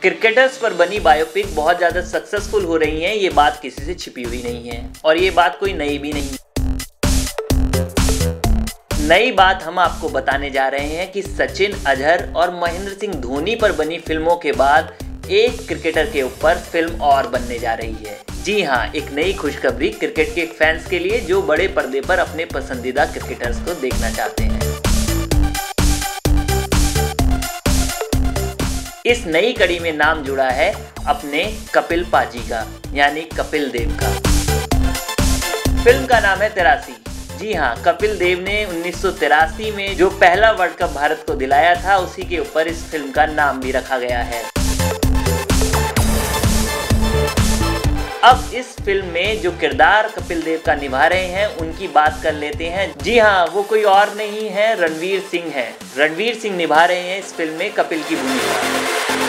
Cricketers पर बनी biopic बहुत ज़्यादा सक्सेसफुल हो रही हैं, ये बात किसी से छिपी हुई नहीं है और ये बात कोई नई भी नहीं। नई बात हम आपको बताने जा रहे हैं कि सचिन, अजहर और महेंद्र सिंह धोनी पर बनी फिल्मों के बाद एक क्रिकेटर के ऊपर फिल्म और बनने जा रही है। जी हाँ, एक नई खुशखबरी क्रिकेट के फैंस के लिए जो बड़े पर्दे पर अपने पसंदीदा क्रिकेटर्स को देखना चाहते हैं। इस नई कड़ी में नाम जुड़ा है अपने कपिल पाजी का, यानी कपिल देव का। फिल्म का नाम है 83। जी हाँ, कपिल देव ने 1983 में जो पहला वर्ल्ड कप भारत को दिलाया था, उसी के ऊपर इस फिल्म का नाम भी रखा गया है। अब इस फिल्म में जो किरदार कपिल देव का निभा रहे हैं उनकी बात कर लेते हैं। जी हाँ, वो कोई और नहीं है, रणवीर सिंह है। रणवीर सिंह निभा रहे हैं इस फिल्म में कपिल की भूमिका।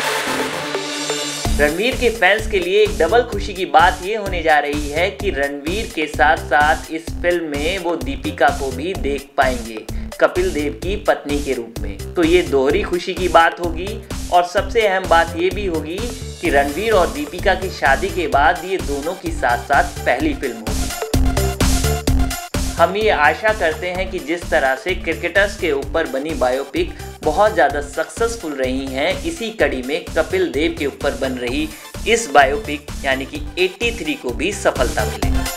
रणवीर के फैंस के लिए एक डबल खुशी की बात ये होने जा रही है कि रणवीर के साथ साथ इस फिल्म में वो दीपिका को भी देख पाएंगे कपिल देव की पत्नी के रूप में। तो ये दोहरी खुशी की बात होगी और सबसे अहम बात ये भी होगी कि रणवीर और दीपिका की शादी के बाद ये दोनों की साथ साथ पहली फिल्म होगी। हम ये आशा करते हैं कि जिस तरह से क्रिकेटर्स के ऊपर बनी बायोपिक बहुत ज़्यादा सक्सेसफुल रही हैं, इसी कड़ी में कपिल देव के ऊपर बन रही इस बायोपिक यानी कि 83 को भी सफलता मिलेगी।